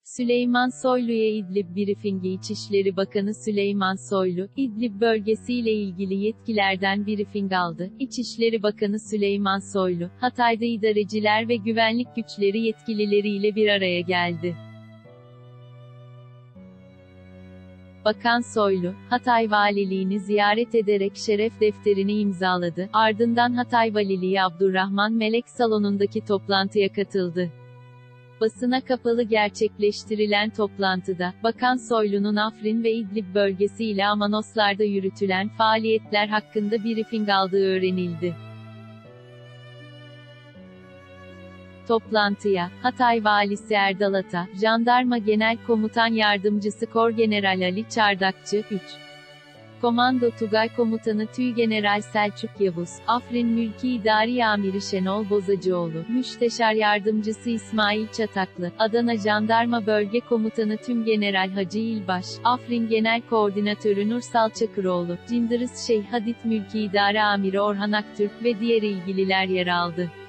Süleyman Soylu'ya İdlib briefingi. İçişleri Bakanı Süleyman Soylu, İdlib bölgesiyle ilgili yetkilerden briefing aldı. İçişleri Bakanı Süleyman Soylu, Hatay'da idareciler ve güvenlik güçleri yetkilileriyle bir araya geldi. Bakan Soylu, Hatay Valiliğini ziyaret ederek şeref defterini imzaladı, ardından Hatay Valiliği Abdurrahman Melek Salonu'ndaki toplantıya katıldı. Basına kapalı gerçekleştirilen toplantıda, Bakan Soylu'nun Afrin ve İdlib bölgesi ile Amanoslar'da yürütülen faaliyetler hakkında briefing aldığı öğrenildi. Toplantıya, Hatay Valisi Erdal Ata, Jandarma Genel Komutan Yardımcısı Korgeneral Ali Çardakçı, 3. Komando Tugay Komutanı Tüygeneral Selçuk Yavuz, Afrin Mülki İdari Amiri Şenol Bozacıoğlu, Müsteşar Yardımcısı İsmail Çataklı, Adana Jandarma Bölge Komutanı Tümgeneral Hacı İlbaş, Afrin Genel Koordinatörü Nursal Çakıroğlu, Cindırız Şeyh Hadid Mülki İdare Amiri Orhan Aktürk ve diğer ilgililer yer aldı.